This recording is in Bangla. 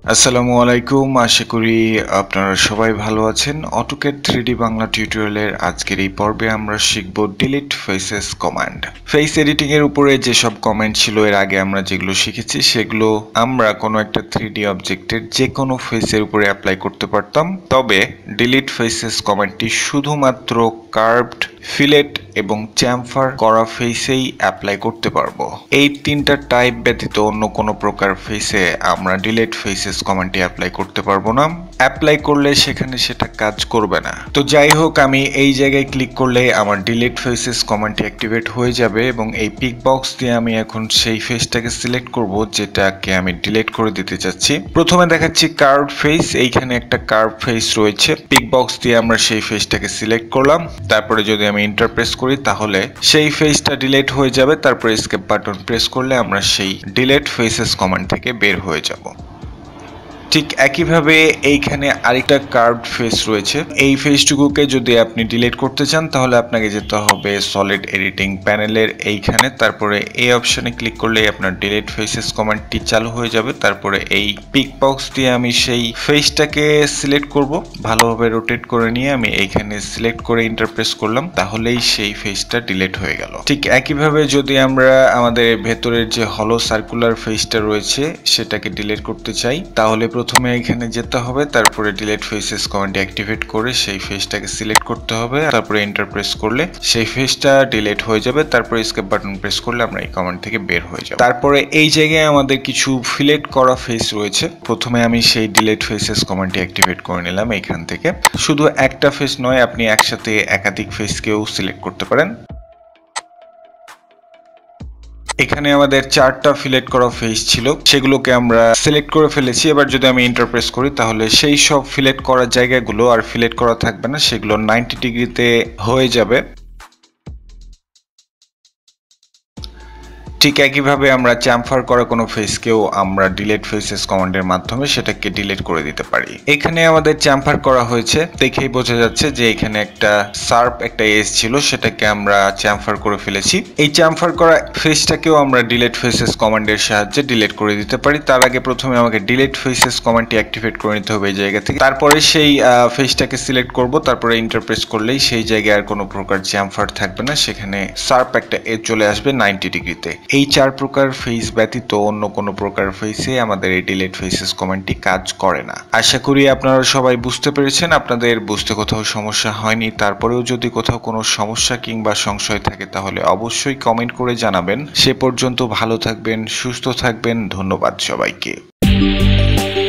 আসসালামু আলাইকুম, আশা করি আপনারা সবাই ভালো আছেন। অটোক্যাড 3D বাংলা টিউটোরিয়ালের আজকের এই পর্বে আমরা শিখব delete faces command. Face editing এর উপরে যেসব কমেন্ট ছিল এর আগে আমরা যেগুলো শিখেছি সেগুলো আমরা কোনো একটা 3D অবজেক্টের যে কোনো ফেসের উপরে অ্যাপ্লাই করতে পারতাম। তবে ডিলিট ফেসেস কমান্ডটি শুধুমাত্র কার্ভড, ফিলেট এবং চ্যামফার করা ফেসেই অ্যাপ্লাই করতে পারবো। এই তিনটা টাইপ ব্যতীত অন্য কোনো প্রকার ফেসে আমরা ডিলিট ফেসেস কমান্ডটি অ্যাপ্লাই করতে পারবো না। অ্যাপ্লাই করলে সেখানে সেটা কাজ করবে না। তো যাই হোক, আমি এই জায়গায় ক্লিক করলে আমার ডিলিট ফেসেস কমান্ডটি অ্যাক্টিভেট হয়ে যাবে এবং এই পিক বক্স দিয়ে আমি এখন সেই ফেসটাকে সিলেক্ট করব যেটাকে আমি ডিলিট করে দিতে চাচ্ছি। প্রথমে দেখাচ্ছি কার্ভ ফেস, এইখানে একটা কার্ভ ফেস রয়েছে। পিক বক্স দিয়ে আমরা সেই ফেসটাকে সিলেক্ট করলাম, তারপরে যদি আমি এন্টার প্রেস করি তাহলে সেই ফেসটা ডিলিট হয়ে যাবে। তারপরে এস্কেপ বাটন প্রেস করলে আমরা সেই ডিলিট ফেসেস কমান্ড থেকে বের হয়ে যাব। ঠিক একইভাবে এইখানে আরেকটা কার্ভড ফেস রয়েছে। এই ফেসটুকুকে যদি আপনি ডিলিট করতে চান তাহলে আপনাকে যেতে হবে সলিড এডিটিং প্যানেলের এইখানে, তারপরে এই অপশনে ক্লিক করলে আপনার ডিলিট ফেসেস কমান্ডটি চালু হয়ে যাবে। তারপরে এই পিক বক্স দিয়ে আমি সেই ফেসটাকে সিলেক্ট করব, ভালোভাবে রোটেট করে নিয়ে আমি এইখানে সিলেক্ট করে ইন্টারপ্রেস করলাম, তাহলেই সেই ফেসটা ডিলিট হয়ে গেল। ঠিক একইভাবে যদি আমরা আমাদের ভেতরের যে হলো সার্কুলার ফেসটা রয়েছে সেটাকে ডিলিট করতে চাই তাহলে প্রথমে এখানে যেতে হবে, তারপরে ডিলিট ফেসেস কমান্ডটি অ্যাক্টিভেট করে সেই ফেসটাকে সিলেক্ট করতে হবে, তারপরে এন্টার প্রেস করলে সেই ফেসটা ডিলিট হয়ে যাবে। তারপরে এস্কেপ বাটন প্রেস করলে আমরা এই কমান্ড থেকে বের হয়ে যাব। তারপরে এই জায়গায় আমাদের কিছু ফিলেট করা ফেস রয়েছে। প্রথমে আমি সেই ডিলিট ফেসেস কমান্ডটি অ্যাক্টিভেট করে নিলাম এখান থেকে। শুধু একটা ফেস নয়, আপনি একসাথে একাধিক ফেসকেও সিলেক্ট করতে পারেন। এখানে আমাদের 4টা ফিলেট করা ফেস ছিল, সেগুলোকে আমরা সিলেক্ট করে ফেলেছি। এবার যদি আমি ইন্টারপ্রেস করি তাহলে সেই সব ফিলেট করা জায়গাগুলো আর ফিলেট করা থাকবে না, সেগুলো 90 ডিগ্রিতে হয়ে যাবে। ঠিক একইভাবে আমরা চ্যামফার করা কোনো ফেসকেও আমরা ডিলিট ফেসেস কমান্ডের মাধ্যমে সেটাকে ডিলিট করে দিতে পারি। এখানে আমাদের চ্যামফার করা হয়েছে, দেখেই বোঝা যাচ্ছে যে এখানে একটা শার্প একটা এজ ছিল, সেটাকে আমরা চ্যামফার করে ফেলেছি। এই চ্যামফার করা ফেসটাকেও আমরা ডিলিট ফেসেস কমান্ডের সাহায্যে ডিলিট করে দিতে পারি। তার আগে প্রথমে আমাকে ডিলিট ফেসেস কমান্ডটি অ্যাক্টিভেট করে নিতে হবে এই জায়গা থেকে। তারপরে সেই ফেসটাকে সিলেক্ট করব, তারপরে ইন্টারপ্রেস করলেই সেই জায়গায় আর কোনো প্রকার চ্যামফার থাকবে না, সেখানে শার্প একটা এজ চলে আসবে 90 ডিগ্রিতে। এই 4 প্রকার ফেস ব্যতীত অন্য কোনো প্রকার ফেসে আমাদের এই ডিলিট ফেসেস কমান্ডটি কাজ করে না। আশা করি আপনারা সবাই বুঝতে পেরেছেন। আপনাদের বুঝতে কোথাও সমস্যা হয়নি, তারপরেও যদি কোথাও কোনো সমস্যা কিংবা সংশয় থাকে তাহলে অবশ্যই কমেন্ট করে জানাবেন। সে পর্যন্ত ভালো থাকবেন, সুস্থ থাকবেন। ধন্যবাদ সবাইকে।